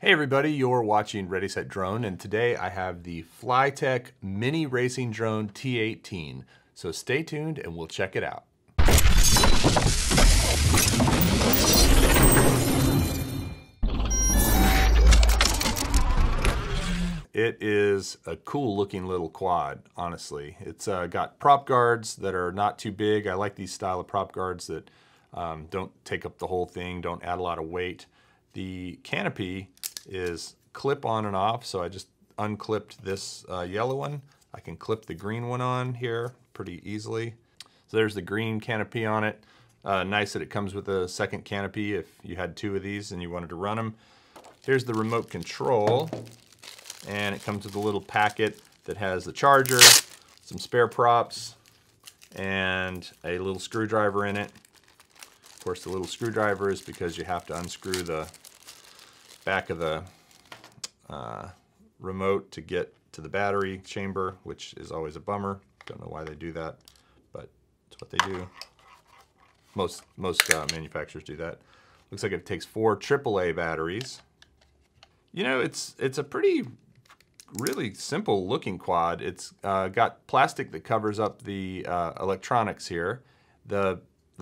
Hey everybody, you're watching Ready Set Drone, and today I have the Flytec Mini Racing Drone T18. So stay tuned and we'll check it out. It is a cool looking little quad, honestly. It's got prop guards that are not too big. I like these style of prop guards that don't take up the whole thing, don't add a lot of weight. The canopy is clip on and off, so I just unclipped this yellow one. I can clip the green one on here pretty easily. So there's the green canopy on it. Nice that it comes with a second canopy if you had two of these and you wanted to run them. Here's the remote control, and it comes with a little packet that has the charger, some spare props, and a little screwdriver in it. Of course, the little screwdriver is because you have to unscrew the back of the remote to get to the battery chamber, which is always a bummer. Don't know why they do that, but it's what they do. Most manufacturers do that. Looks like it takes 4 AAA batteries. You know, it's a really simple looking quad. It's got plastic that covers up the electronics here. The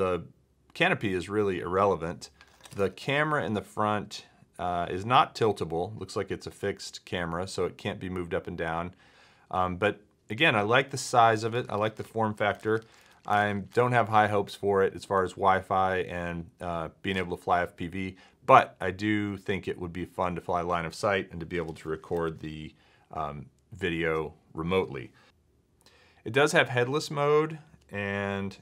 canopy is really irrelevant. The camera in the front is not tiltable. Looks like it's a fixed camera, so it can't be moved up and down. But again, I like the size of it. I like the form factor. I don't have high hopes for it as far as Wi-Fi and being able to fly FPV, but I do think it would be fun to fly line of sight and to be able to record the video remotely. It does have headless mode, and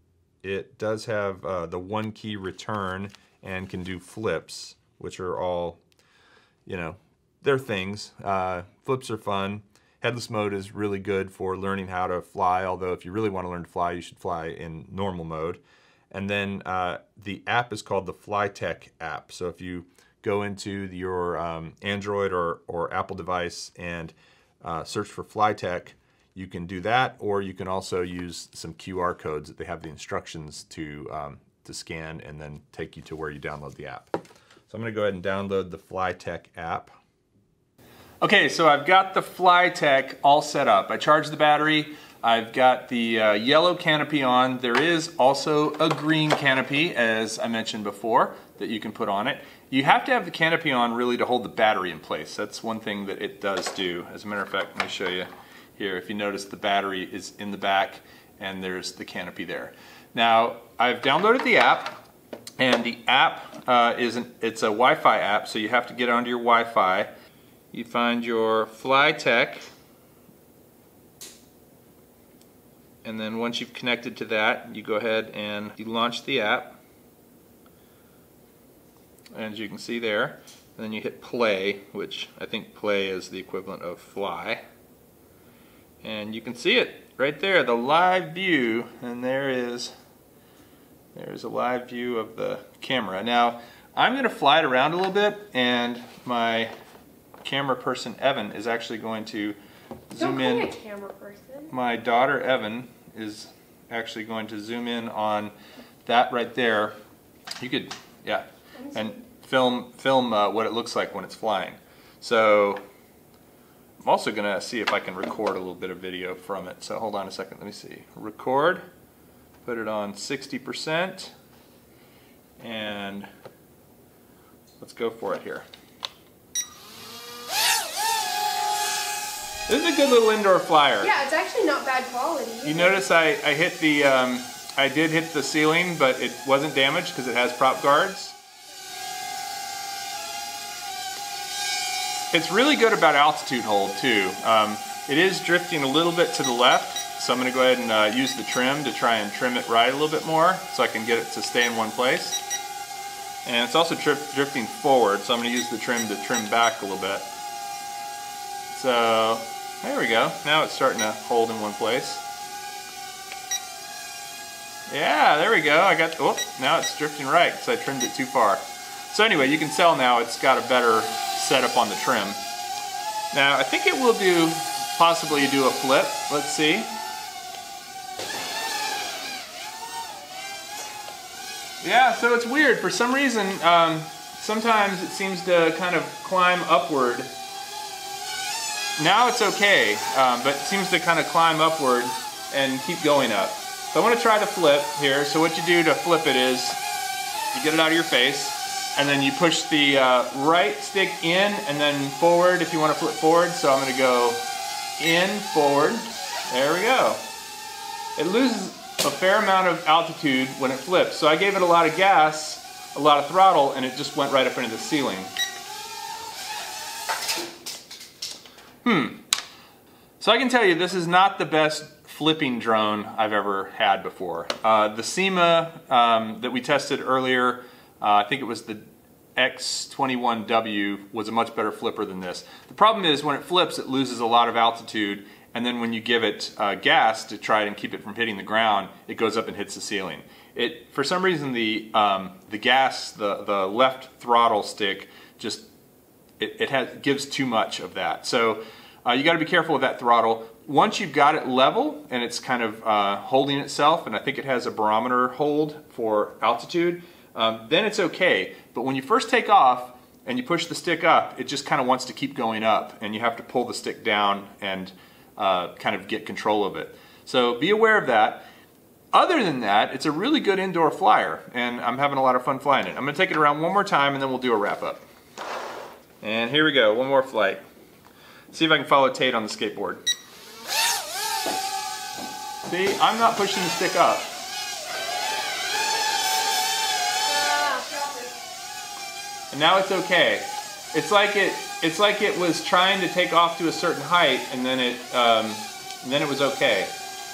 it does have the one key return and can do flips, which are all, you know, they're things. Flips are fun. Headless mode is really good for learning how to fly, although if you really want to learn to fly, you should fly in normal mode. And then the app is called the Flytec app. So if you go into your Android or Apple device and search for Flytec, you can do that, or you can also use some QR codes that they have the instructions to scan and then take you to where you download the app. So I'm going to go ahead and download the Flytec app. Okay, so I've got the Flytec all set up. I charged the battery. I've got the yellow canopy on. There is also a green canopy, as I mentioned before, that you can put on it. You have to have the canopy on really to hold the battery in place. That's one thing that it does do. As a matter of fact, let me show you here. If you notice, the battery is in the back and there's the canopy there. Now, I've downloaded the app, and the app it's a Wi-Fi app, so you have to get onto your Wi-Fi. You find your Flytec, and then once you've connected to that, you go ahead and you launch the app, as you can see there. And then you hit play, which I think play is the equivalent of fly. And you can see it right there, the live view, and there's a live view of the camera. Now, I'm going to fly it around a little bit, and my camera person, Evan, is actually going to zoom in. Don't call me a camera person. My daughter, Evan, is actually going to zoom in on that right there. You could, yeah, and film what it looks like when it's flying. So I'm also going to see if I can record a little bit of video from it. So hold on a second, let me see. Record, put it on 60%, and let's go for it here. This is a good little indoor flyer. Yeah, it's actually not bad quality. You notice I hit the, I did hit the ceiling, but it wasn't damaged because it has prop guards. It's really good about altitude hold too. It is drifting a little bit to the left, so I'm going to go ahead and use the trim to try and trim it right a little bit more so I can get it to stay in one place. And it's also drifting forward, so I'm going to use the trim to trim back a little bit. So there we go. Now it's starting to hold in one place. Yeah, there we go. I got, oh, now it's drifting right because I trimmed it too far. So anyway, you can tell now it's got a better setup on the trim. Now I think it will do, possibly do a flip. Let's see. Yeah, so it's weird. For some reason, sometimes it seems to kind of climb upward. Now it's okay, but it seems to kind of climb upward and keep going up. So I want to try the flip here. So what you do to flip it is you get it out of your face, and then you push the right stick in and then forward if you want to flip forward. So I'm going to go in, forward. There we go. It loses a fair amount of altitude when it flips. So I gave it a lot of gas, a lot of throttle, and it just went right up into the ceiling. So I can tell you this is not the best flipping drone I've ever had before. The SEMA that we tested earlier, I think it was the X21W, was a much better flipper than this. The problem is when it flips it loses a lot of altitude, and then when you give it gas to try and keep it from hitting the ground, it goes up and hits the ceiling. For some reason the gas, the left throttle stick, just gives too much of that. So you got to be careful with that throttle. Once you've got it level and it's kind of holding itself, and I think it has a barometer hold for altitude, then it's okay. But when you first take off and you push the stick up, it just kind of wants to keep going up, and you have to pull the stick down and kind of get control of it. So be aware of that. Other than that, it's a really good indoor flyer, and I'm having a lot of fun flying it. I'm going to take it around one more time and then we'll do a wrap up. And here we go, one more flight. See if I can follow Tate on the skateboard. See, I'm not pushing the stick up. And now it's okay. It's like it was trying to take off to a certain height, and then it was okay.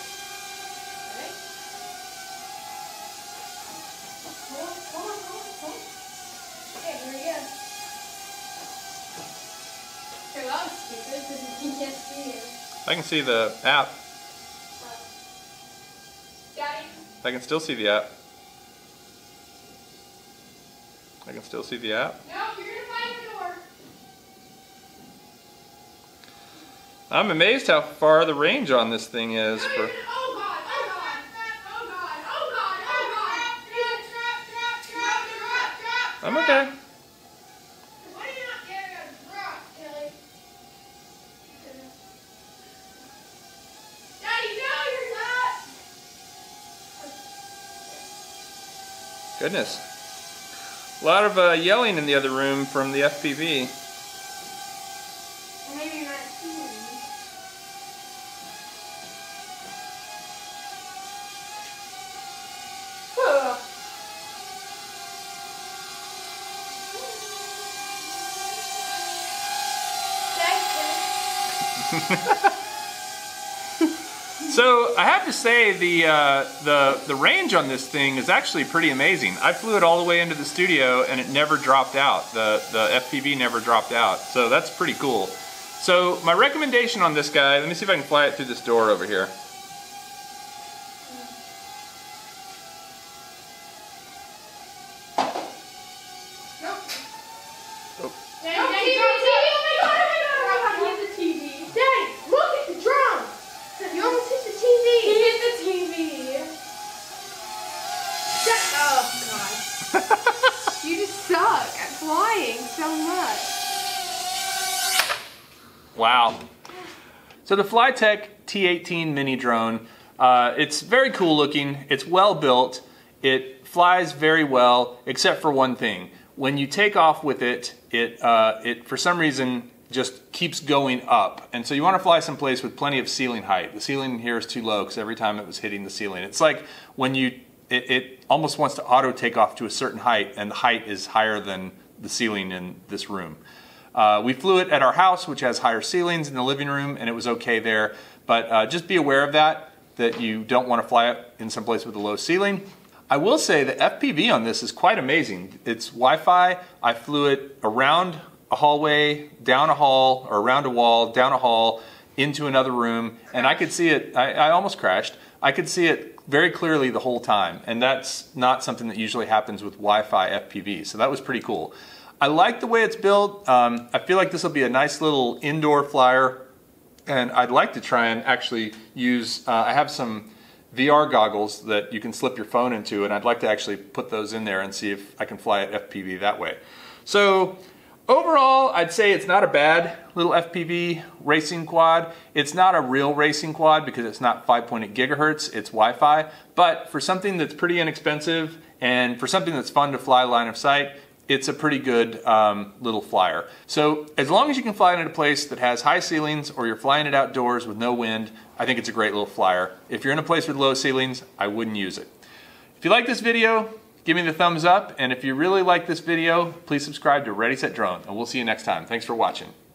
I can see the app. Daddy? I can still see the app. I can still see the app. No, you're gonna find the door. I'm amazed how far the range on this thing is. For Oh God! Oh God! Oh God! Oh God! Oh God! I'm okay. Why are you not getting a drop, Kelly? Daddy, no, you're not. Goodness. A lot of yelling in the other room from the FPV. Maybe you're not seeing me. So I have to say the range on this thing is actually pretty amazing. I flew it all the way into the studio and it never dropped out. The FPV never dropped out. So that's pretty cool. So my recommendation on this guy, let me see if I can fly it through this door over here. Wow. So the Flytec T18 mini drone, it's very cool looking, it's well built, it flies very well, except for one thing. When you take off with it, it for some reason just keeps going up. And so you want to fly someplace with plenty of ceiling height. The ceiling here is too low because every time it was hitting the ceiling. It's like when it almost wants to auto take off to a certain height, and the height is higher than the ceiling in this room. We flew it at our house, which has higher ceilings, in the living room, and it was okay there. But just be aware of that you don't want to fly it in some place with a low ceiling. I will say the FPV on this is quite amazing. It's Wi-Fi. I flew it around a hallway, down a hall, or around a wall, down a hall, into another room, and I could see it. I almost crashed. I could see it very clearly the whole time, and that's not something that usually happens with Wi-Fi FPV, so that was pretty cool. I like the way it's built. I feel like this will be a nice little indoor flyer, and I'd like to try and actually use, I have some VR goggles that you can slip your phone into, and I'd like to actually put those in there and see if I can fly it FPV that way. So overall, I'd say it's not a bad little FPV racing quad. It's not a real racing quad because it's not 5.8 gigahertz, it's Wi-Fi. But for something that's pretty inexpensive and for something that's fun to fly line of sight, it's a pretty good little flyer. So as long as you can fly it in a place that has high ceilings or you're flying it outdoors with no wind, I think it's a great little flyer. If you're in a place with low ceilings, I wouldn't use it. If you like this video, give me the thumbs up, and if you really like this video, please subscribe to Ready Set Drone, and we'll see you next time. Thanks for watching.